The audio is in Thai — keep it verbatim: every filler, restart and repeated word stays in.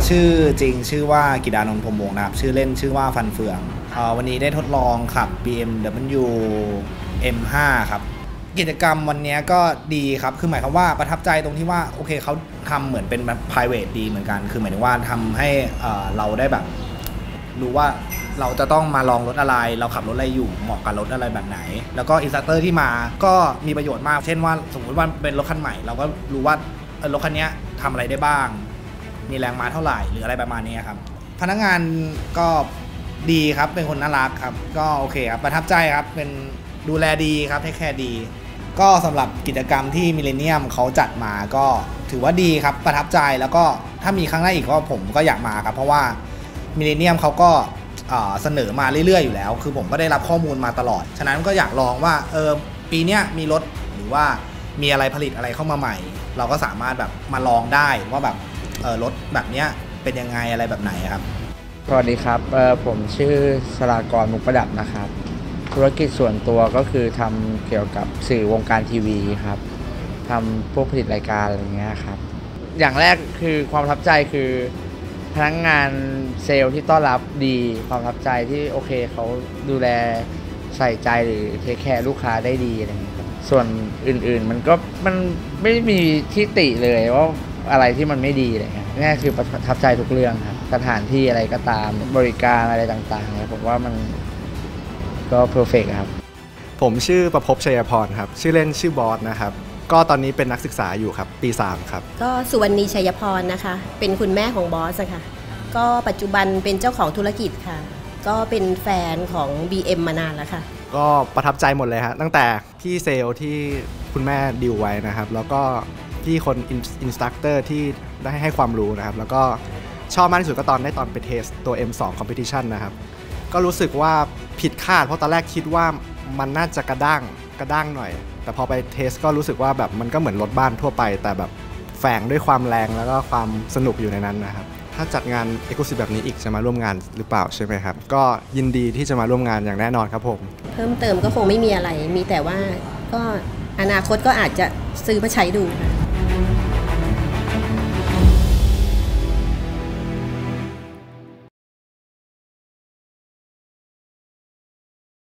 ชื่อจริงชื่อว่ากิดานนท์พรหมวงศ์นะครับชื่อเล่นชื่อว่าฟันเฟืองวันนี้ได้ทดลองขับ บี เอ็ม ดับเบิลยู เอ็ม ห้า ครับกิจกรรมวันนี้ก็ดีครับคือหมายความว่าประทับใจตรงที่ว่าโอเคเขาทำเหมือนเป็นแบบ private ดีเหมือนกันคือหมายถึงว่าทำให้เราได้แบบรู้ว่าเราจะต้องมาลองรถอะไรเราขับรถอะไรอยู่เหมาะกับรถอะไรแบบไหนแล้วก็อินสตรัคเตอร์ที่มาก็มีประโยชน์มากเช่นว่าสมมติว่าเป็นรถคันใหม่เราก็รู้ว่ารถคันนี้ทำอะไรได้บ้างมีแรงม้าเท่าไหร่หรืออะไรประมาณนี้ครับพนักงานก็ดีครับเป็นคนน่ารักครับก็โอเคครับประทับใจครับเป็นดูแลดีครับให้แค่ดีก็สำหรับกิจกรรมที่มิลเลนเนียมเขาจัดมาก็ถือว่าดีครับประทับใจแล้วก็ถ้ามีครั้งหน้าอีกก็ผมก็อยากมาครับเพราะว่ามิลเลนเนียมเขาก็เสนอมาเรื่อยๆอยู่แล้วคือผมก็ได้รับข้อมูลมาตลอดฉะนั้นก็อยากลองว่าเออปีนี้มีรถหรือว่ามีอะไรผลิตอะไรเข้ามาใหม่เราก็สามารถแบบมาลองได้ว่าแบบเออรถแบบนี้เป็นยังไงอะไรแบบไหนครับสวัสดีครับผมชื่อสรากรมุกประดับนะครับธุรกิจส่วนตัวก็คือทำเกี่ยวกับสื่อวงการทีวีครับทำพวกผลิตรายการอะไรเงี้ยครับอย่างแรกคือความประทับใจคือพนักงานเซลล์ที่ต้อนรับดีความประทับใจที่โอเคเขาดูแลใส่ใจหรือเทคแคร์ลูกค้าได้ดีอะไรเงี้ยครับส่วนอื่นๆมันก็มันไม่มีที่ติเลยว่าอะไรที่มันไม่ดีอะไรเงี้ยนี่คือประทับใจทุกเรื่องครับสถานที่อะไรก็ตามบริการอะไรต่างๆเนี่ยผมว่ามันก็เพอร์เฟกต์ครับผมชื่อประภพชัยพรครับชื่อเล่นชื่อบอสนะครับก็ตอนนี้เป็นนักศึกษาอยู่ครับปีสามครับก็สุวรรณีชัยพรนะคะเป็นคุณแม่ของบอสค่ะก็ปัจจุบันเป็นเจ้าของธุรกิจค่ะก็เป็นแฟนของ บี เอ็ม มานานแล้วค่ะก็ประทับใจหมดเลยฮะตั้งแต่พี่เซลล์ที่คุณแม่ดิวไว้นะครับแล้วก็พี่คนอินสตรัคเตอร์ที่ได้ให้ความรู้นะครับแล้วก็ชอบมากที่สุดก็ตอนได้ตอนไปเทสตัว เอ็ม ทู Competition นะครับก็รู้สึกว่าผิดคาดเพราะตอนแรกคิดว่ามันน่าจะกระด้างกระด้างหน่อยแต่พอไปเทสก็รู้สึกว่าแบบมันก็เหมือนรถบ้านทั่วไปแต่แบบแฝงด้วยความแรงแล้วก็ความสนุกอยู่ในนั้นนะครับถ้าจัดงาน Exclusive แบบนี้อีกจะมาร่วมงานหรือเปล่าใช่ไหมครับก็ยินดีที่จะมาร่วมงานอย่างแน่นอนครับผมเพิ่มเติมก็คงไม่มีอะไรมีแต่ว่าก็อนาคตก็อาจจะซื้อมาใช้ดูค่ะ